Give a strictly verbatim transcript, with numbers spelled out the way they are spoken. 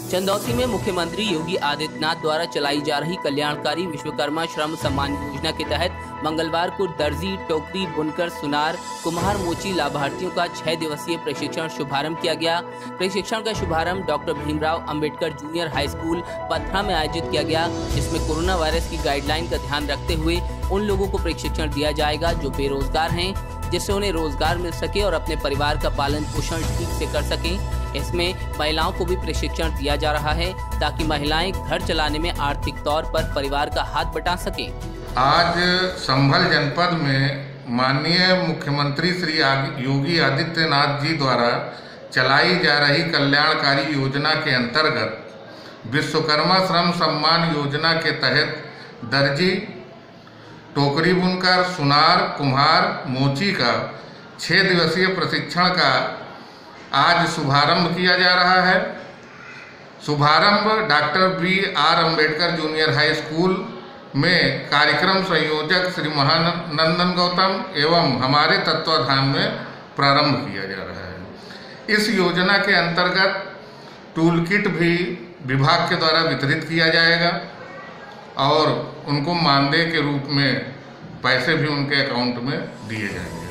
चंदौसी में मुख्यमंत्री योगी आदित्यनाथ द्वारा चलाई जा रही कल्याणकारी विश्वकर्मा श्रम सम्मान योजना के तहत मंगलवार को दर्जी, टोकरी, बुनकर, सुनार, कुम्हार, मोची लाभार्थियों का छह दिवसीय प्रशिक्षण शुभारंभ किया गया। प्रशिक्षण का शुभारंभ doctor Bhimrao Ambedkar junior high school Pathra में आयोजित किया गया, जिसमें कोरोना वायरस की गाइडलाइन का ध्यान रखते हुए उन लोगों को प्रशिक्षण दिया जाएगा जो बेरोजगार हैं, जिससे उन्हें रोजगार मिल सके और अपने परिवार का पालन पोषण ठीक से कर सकें। इसमें महिलाओं को भी प्रशिक्षण दिया जा रहा है ताकि महिलाएं घर चलाने में आर्थिक तौर पर परिवार का हाथ बटा सकें। आज संभल जनपद में माननीय मुख्यमंत्री श्री योगी आदित्यनाथ जी द्वारा चलाई जा रही कल्याणकारी योजना के अंतर्गत विश्वकर्मा श्रम सम्मान योजना के तहत दर्जी, टोकरी बुनकर, सुनार, कुम्हार, मोची का छः दिवसीय प्रशिक्षण का आज शुभारंभ किया जा रहा है। शुभारंभ doctor B R Ambedkar junior high school में कार्यक्रम संयोजक श्री महानंदन गौतम एवं हमारे तत्वाधान में प्रारंभ किया जा रहा है। इस योजना के अंतर्गत टूल किट भी विभाग के द्वारा वितरित किया जाएगा और उनको मानदेय के रूप में पैसे भी उनके अकाउंट में दिए जाएंगे।